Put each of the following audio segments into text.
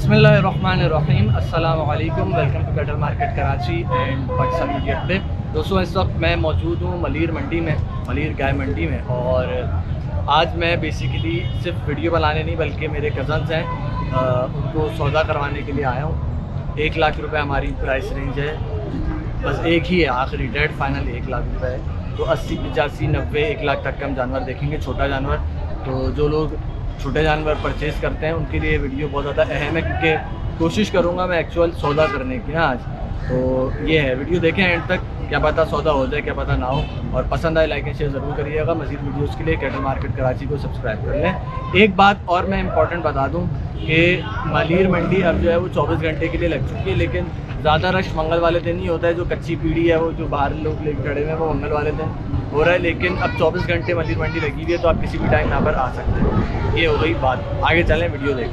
बिस्मिल्लाहिर्रहमानिर्रहीम, अस्सलाम वालेकुम। Welcome to cattle market Karachi and Pakistan media today. दोस्तों, इस वक्त मैं मौजूद हूँ मलीर मंडी में, मलीर गाय मंडी में। और आज मैं बेसिकली सिर्फ वीडियो बनाने नहीं बल्कि मेरे कज़न्स हैं, उनको सौदा करवाने के लिए आया हूँ। 1 लाख रुपए हमारी प्राइस रेंज है, बस एक ही है आखिरी डेट फाइनल 1 लाख रुपए है। तो 80, 85, 90, 1 लाख तक का हम जानवर देखेंगे, छोटा जानवर। तो जो लोग छोटे जानवर परचेज़ करते हैं उनके लिए वीडियो बहुत ज़्यादा अहम है, क्योंकि कोशिश करूँगा मैं एक्चुअल सौदा करने की ना आज। तो ये है, वीडियो देखें एंड तक, क्या पता सौदा हो जाए, क्या पता ना हो। और पसंद आए लाइक एंड शेयर ज़रूर करिएगा। मज़ीद वीडियोस के लिए कैटल मार्केट कराची को सब्सक्राइब कर लें। एक बात और मैं इंपॉर्टेंट बता दूं कि मलीर मंडी अब जो है वो 24 घंटे के लिए लग चुकी है, लेकिन ज़्यादा रश मंगल वाले दिन ही होता है। जो कच्ची पीढ़ी है वो, जो बाहर लोग लेकर खड़े हुए हैं, वो मंगल वाले दिन हो रहा है। लेकिन अब 24 घंटे मलीर मंडी लगी हुई है, तो आप किसी भी टाइम यहाँ पर आ सकते हैं। ये हो गई बात, आगे चलें, वीडियो देखें।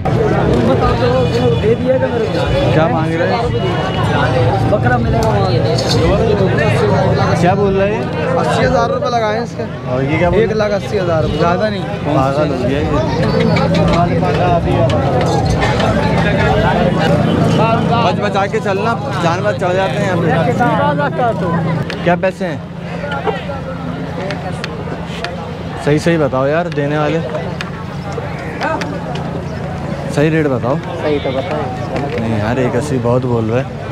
क्या मांग रहे हैं? बकरा मिलेगा, क्या बोल रहे हैं? 80,000 रुपये लगाए इसके। और ये क्या? 1,80,000 रुपये, ज़्यादा नहीं। पागल हो गया ये। बच बचा के चलना, जानवर चढ़ जाते हैं यहाँ पे। क्या पैसे हैं? सही सही बताओ यार, देने वाले सही रेट बताओ। सही तो बताओ। नहीं यार, 180 बहुत बोल रहे हैं।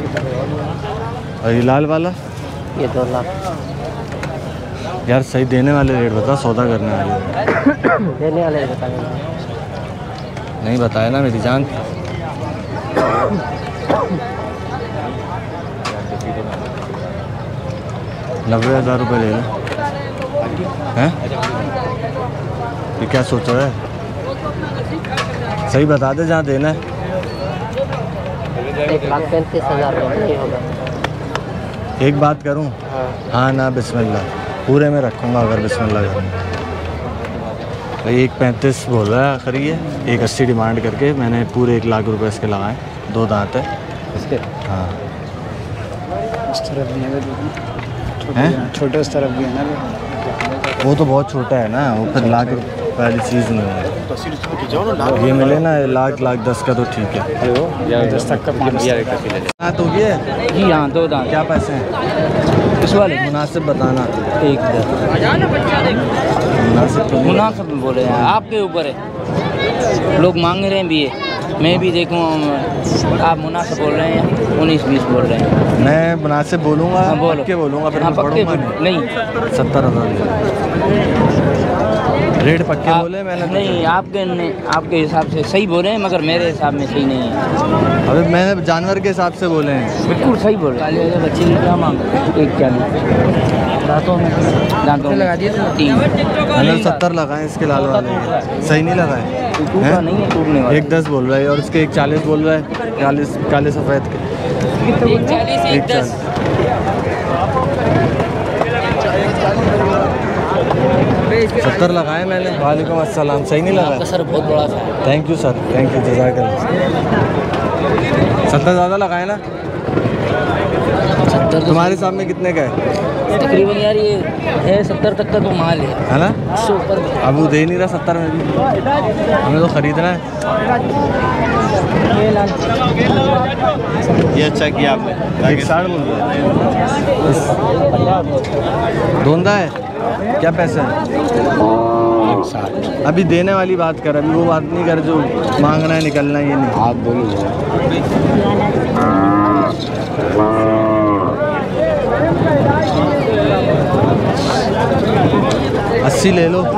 और ये लाल वाला? ये 2 लाख। यार सही देने वाले रेट बता, सौदा करने वाले। देने वाले बताएंगे। नहीं बताया ना मेरी जान। 90,000 रुपये ले लो। हैं? ये क्या सोच रहा है? सही बता दे जहाँ देना है। 1,35,000 रुपये नहीं होगा। एक बात करूँ? हाँ ना, बिस्मिल्लाह पूरे में रखूँगा अगर बिस्मिल्लाह करूँगा। भाई 1,35 बोल रहा है आखिरी है, 1,80 डिमांड करके मैंने पूरे 1 लाख रुपए इसके लगाए। 2 दांत है इसके। हाँ, इस तरफ भी हैं? छोटे उस तरफ भी है ना। वो तो बहुत छोटा है ना, वो फिर लाख रुपए वाली चीज़ नहीं है। ये मिले ना 1,10,000 का तो ठीक है। 10 तक का 5,000 हाँ तो ये जी हाँ, 2 दांत। क्या पैसे हैं इस वाले मुनासिब बताना। 1,10 मुनासिब तो मुनासिब बोले हैं, आपके ऊपर है। लोग मांग रहे हैं भी है, मैं भी देखूँ। आप मुनासिब बोल रहे हैं, 19-20 बोल रहे हैं। मैं मुनासिब बोलूँगा, पक्के बोलूँगा, फिर हाँ, मैं पक्के पढ़ूँगा नहीं। 70,000 रेट पक्के बोले मैंने। नहीं, आपके हिसाब से सही बोले हैं, मगर मेरे हिसाब में सही नहीं है। अभी मैंने जानवर के हिसाब से बोले हैं। बिल्कुल सही बोल रहे हैं। बच्चे की क्या मांग? 1,40 दांतों में लगा दिए 3। मैंने 70 लगाए इसके लाल वाले के। सही नहीं लगाए टूटा नहीं है, टूटने वाला। 1,10 बोल रहा है और इसके 1,40 बोल रहा है। 40 काले सफ़ेद के 1,40 1,10 70 लगाए मैंने। वालेकुम अस्सलाम। सही नहीं लगा? सर बहुत बड़ा था। Thank you sir, thank you, जज़ाकल्लाह। 70 ज़्यादा लगाए ना? 70 तुम्हारे सामने कितने का है? तकरीबन यार ये है 70 तक का तो माल है ना? इससे ऊपर अब वो दे नहीं रहा 70 में भी, हमें तो ख़रीदना है। ये अच्छा किया आपने। 160 बोल रहा है। धोंदा है? क्या पैसा है? 60। अभी देने वाली बात कर, अभी वो बात नहीं कर जो मांगना है निकलना है। ये नहीं, आप बोलिए। 80 ले लो।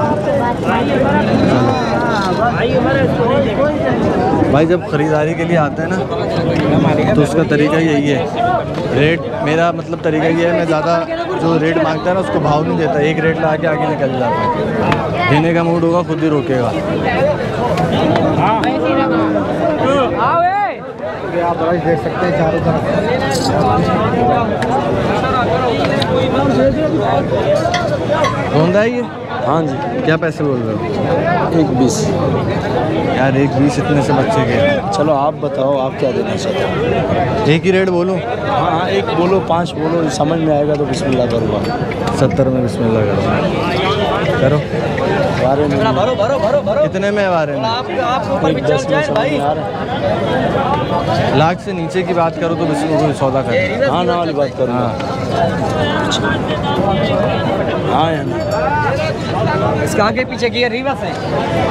भाई जब ख़रीदारी के लिए आते हैं ना तो उसका तरीका यही है। रेट मेरा मतलब तरीका ये है, मैं ज़्यादा जो रेट मांगता है ना उसको भाव नहीं देता। एक रेट ला के आगे निकल जाता है। देने का मूड होगा खुद ही रोकेगा। आप देख सकते हैं चारों तरफ। धोंदा है ये? हाँ जी। क्या पैसे बोल रहे हो? 1,20। यार 1,20 इतने से बच्चे के। चलो आप बताओ, आप क्या देना चाहते हो? एक ही रेट बोलूँ? हाँ, 1 बोलो, 5 बोलो, समझ में आएगा तो बिस्मिल्लाह करूँगा। 70 में बिस्मिल्लाह करो। करो। बारे में कितने में है बारे में? लाख से नीचे की बात करो तो बिल्कुल सौदा कर। हाँ ना वाली बात करो। हाँ यार इसका आगे पीछे गियर रिवर्स है।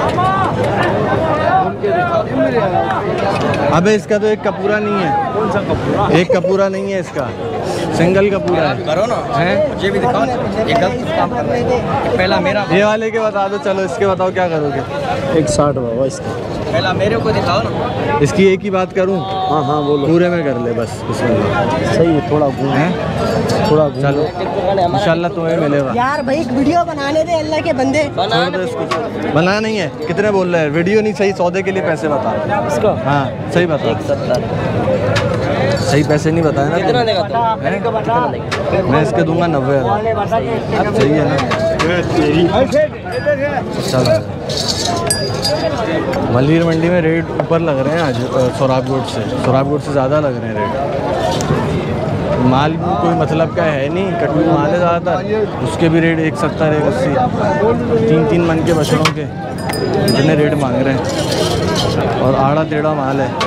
अबे इसका तो एक कपूरा नहीं है। कौन सा कपूरा? एक कपूरा नहीं है इसका, सिंगल कपूरा है। करो ना हैं? मुझे भी दिखाओ। ये गलत काम कर रहे हैं। पहला मेरा, ये वाले के बता दो। चलो इसके बताओ क्या करोगे? 160 बाबा इसका। पहला मेरे को दिखाओ ना। इसकी एक ही बात करूं? हाँ हाँ बोलो। पूरे में कर ले बस इसमें। सही है, थोड़ा घूम हैं? थोड़ा घूम। चलो इंशाल्लाह तुम्हें मिलेगा। यार भाई एक वीडियो बनाने दे अल्लाह के बंदे। छोड़ दो इसको। बना नहीं है। कितने बोल रहे हैं? वीडियो नहीं सही, सौदे के लिए पैसे बता। इसका हाँ सही बता। 170। सही पैसे नहीं बताए ना कितना देगा तू? हैं? कितना देगा? मैं इसके दूंगा 90,000। सही है ना? चलो मलीर मंडी में रेट ऊपर लग रहे हैं आज सोराबगोट से ज़्यादा लग रहे हैं रेट। माल भी कोई मतलब का है नहीं, कटू माल है ज़्यादातर, उसके भी रेट 170 180 3 मन के बछड़ों के इतने रेट मांग रहे हैं और आड़ा टेढ़ा माल है।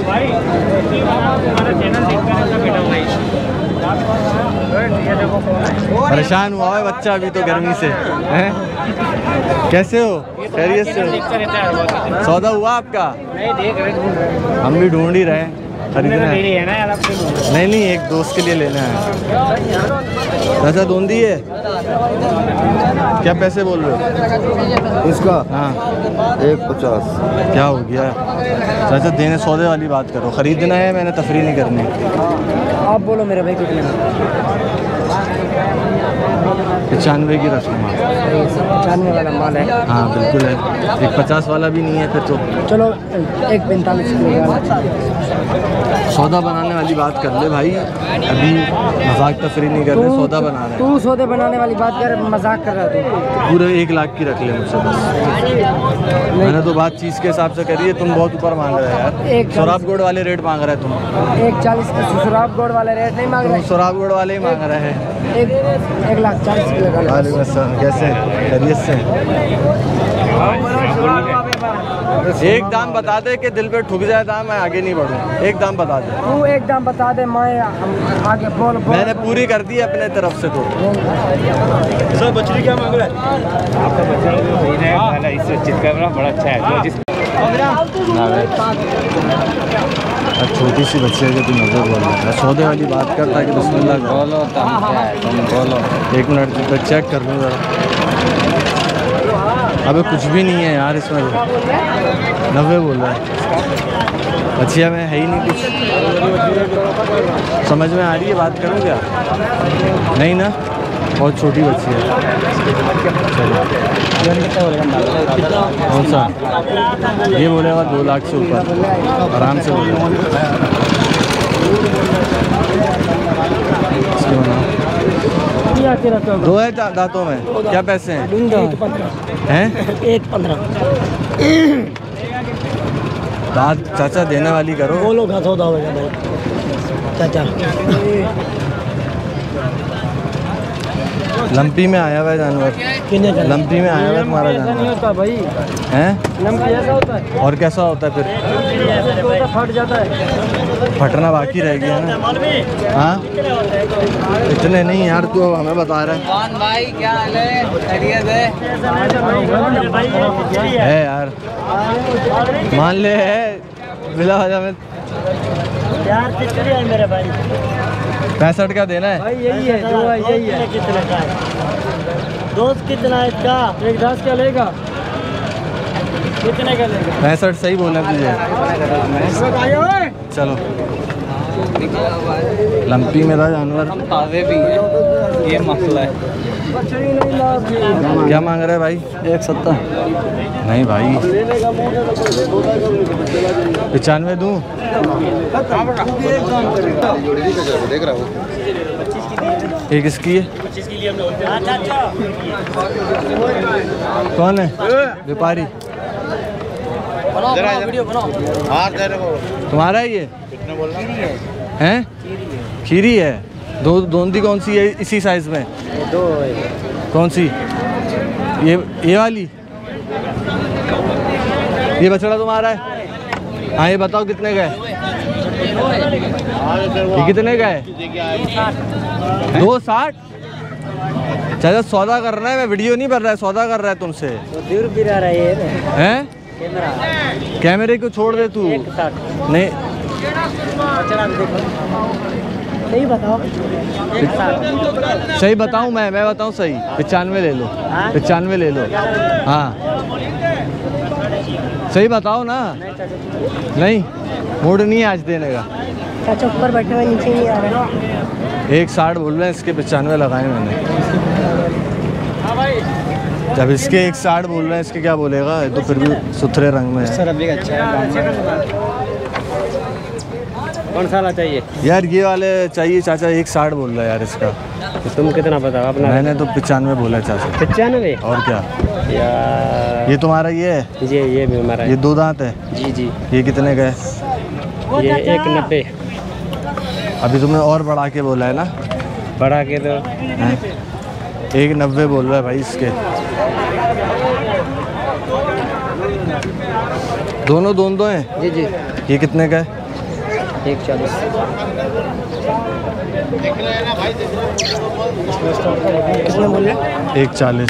परेशान हुआ है बच्चा अभी तो गर्मी से हैं? कैसे हो? खैरियत से हो? सौदा हुआ आपका? हम भी ढूंढ ही रहे हैं, खरीदना है। नहीं एक दोस्त के लिए लेना है। पैसा धुंधी है क्या? पैसे बोल रहे हो इसका? हाँ 150। क्या हो गया चाचा? देने सौदे वाली बात करो। ख़रीदना है, मैंने तफरी नहीं करनी। आप बोलो मेरे भाई कितने में? 95 की रख लूँगा। 95 वाला माल है। हाँ बिल्कुल है। एक 50 वाला भी नहीं है फिर तो। चलो एक 45 की सौदा बनाने वाली बात कर ले भाई, अभी मजाक तफरी नहीं कर रहे, सौदा बना रहे हैं। तू सौदे बनाने वाली बात कर, मजाक कर रहा था। पूरे 1 लाख की रख ले मुझसे बस। मैंने तो बात चीज़ के हिसाब से करी है, तुम बहुत ऊपर मांग रहे हो यार। सोराबगोड़ वाले रेट मांग रहे तुम। 140 का सोराबगोड़ वाले रेट नहीं मांग रहे, सोराबगोड़ वाले ही मांग रहे हैं। 1,40,000 की लगा लो। वालेकुम अस्सलाम, कैसे? खैरियत से? एक दाम बता दे कि दिल पे ठुक जाए दाम, मैं आगे नहीं बढ़ूँ। एक दाम बता दे। तू एक दाम बता दे, मैं आगे बोल। मैंने पूरी कर दी अपने तरफ से। तो सर बछड़ी क्या मांग रहा है? इससे चितकबरा बड़ा अच्छा है। छोटी सी बच्ची है कि तुम नजर बोल रहा है। सौदे वाली बात करता है कि बिस्मिल्लाह बोलो तुम बोलो। 1 मिनट तो चेक कर लूँ ज़रा। अबे कुछ भी नहीं है यार इसमें, 90 बोल रहा है। बच्चिया में है ही नहीं कुछ। समझ में आ रही है बात करूँ क्या? नहीं ना, बहुत छोटी बच्ची है। कौन सा? ये बोलेगा 2 लाख से ऊपर आराम से बोलेगा। इसके बनाओ 2 है दांतों में। क्या पैसे हैं? 1,15 दांत चाचा देने वाली करो। बोलो का सौदा हो गया चाचा। लंपी में आया हुआ है जानवर। लंपी में आया हुआ है तुम्हारा जानवर भाई हैं? ऐसा होता है और कैसा होता है फिर? फट जाता है। फटना बाकी रह गया ना। हाँ इतने नहीं यार, तू हमें बता रहा है। कौन भाई क्या हाल है? खैरियत है यार, मान ले है बिला वजह में। यार कितनी है मेरे भाई? 65 का देना है भाई यही है जो है, यही है। कितने का है दोस्त? कितना है इसका? 1,10 का लेगा? कितने का लेगा? 65 सही बोला तुझे। चलो लंपी मेरा जानवर तावे भी है, ये मसला है। क्या मांग रहा है भाई? 170। नहीं भाई 95 दूँ? एक इसकी है। कौन है व्यापारी? तुम्हारा है ये? हैं? खीरी है। दोंदी कौन सी है इसी साइज में? कौन सी? ये वाली ये बछड़ा तुम्हारा है? हाँ ये बताओ कितने का है? ये कितने का है? 260। चाचा सौदा कर रहा है, मैं वीडियो नहीं कर रहा है, सौदा कर रहा है तुमसे। तो दूर भी रहा है ये हैं? कैमरे को छोड़ दे तू। नहीं सही बताओ। सही बताऊं मैं बताऊं सही? 95 ले लो। 95 ले लो। हाँ सही बताओ ना। नहीं मूड नहीं है आज देने का। चाचा ऊपर बैठे हुए नीचे नहीं आ रहे। 160 बोल रहे हैं, इसके 95 लगाए मैंने। जब इसके 160 बोल रहे हैं, इसके क्या बोलेगा? तो फिर भी सुथरे रंग में है। सर अभी अच्छा है। कौन सा वाला चाहिए यार? ये वाले चाहिए चाचा। 160 बोल रहा है यार इसका। तो तुम कितना बताओ अपना? मैंने तो 95 बोला है चाचा। 95? और क्या यार ये तुम्हारा ये है? ये भी हमारा ये 2 दांत है? जी जी। ये कितने का है? ये 190। अभी तुमने और बढ़ा के बोला है ना? बढ़ा के तो 190 बोल रहा है भाई इसके। दोनों हैं? जी जी। ये कितने का है? 140। कितने बोल रहे? 140।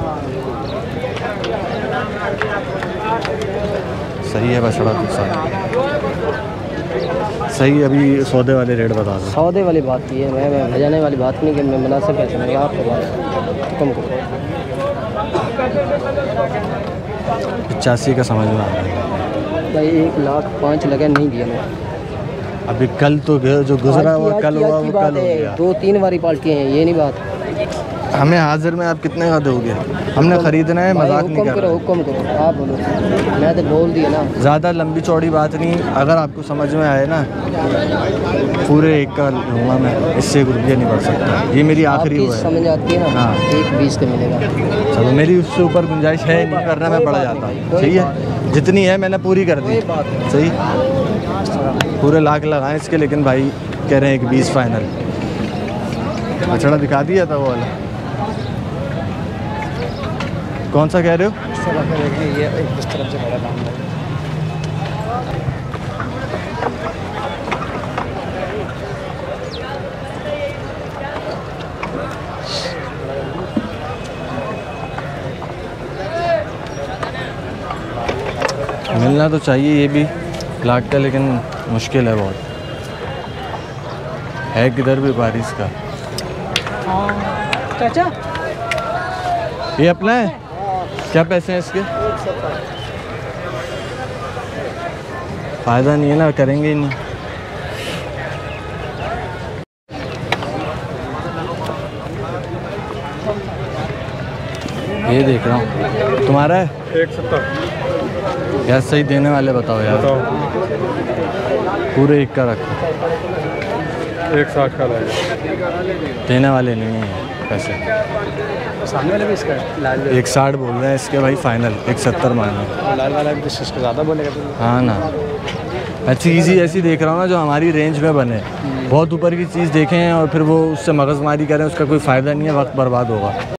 सही है बछड़ा तो सही। अभी सौदे वाले रेट बता दो। सौदे वाली बात की है, मैं भजाने वाली बात नहीं कि मैं मुनासिब कैसे मिलेगा आपको बात कम करो। 85 का समझ में आ रहा है भाई 1,05,000 लगा नहीं दिया मैं। अभी कल तो जो गुजरा हुआ कल हुआ वो कल हो गया। 2-3 बारी पाल्टी हैं, ये नहीं बात। हमें हाजिर में आप कितने का दोगे? हमने खरीदना है, मजाक नहीं कर रहे। हुक्म करो आप बोलो। मैं तो बोल दिया ना। ज़्यादा लंबी चौड़ी बात नहीं, अगर आपको समझ में आए ना पूरे 1 का लूँगा मैं, इससे 1 रुपया नहीं बढ़ सकता। ये मेरी आखिरी आपकी हुआ है। समझ आती है ना? हाँ 1,20 का मिलेगा। चलो मेरी उससे ऊपर गुंजाइश है नहीं, करना मैं बढ़ जाता। सही है, जितनी है मैंने पूरी कर दी। सही पूरे लाख लगाए इसके, लेकिन भाई कह रहे हैं 1,20 फाइनल। बछड़ा दिखा दिया था वो वाला। कौन सा कह रहे हो? ये इस तरफ से बड़ा दाम है। मिलना तो चाहिए ये भी लाख का, लेकिन मुश्किल है बहुत। है किधर भी बारिश का। चाचा ये अपना है? क्या पैसे हैं इसके? फ़ायदा नहीं है ना, करेंगे ही नहीं। ये देख रहा हूँ तुम्हारा है? 170 यार सही देने वाले बताओ यार। पूरे 1 का रखो। 160 का लगेगा। देने वाले नहीं हैं पैसे। सामने वाले भी इसका लाल 160 बोल रहे हैं इसके भाई, फाइनल 170 मांगे। लाल वाला भी इसका ज़्यादा बोलेगा तो। हाँ ना, मैं चीज़ ही ऐसी देख रहा हूँ ना जो हमारी रेंज में बने। बहुत ऊपर की चीज़ देखें और फिर वो उससे मगजमारी करें, उसका कोई फ़ायदा नहीं है, वक्त बर्बाद होगा।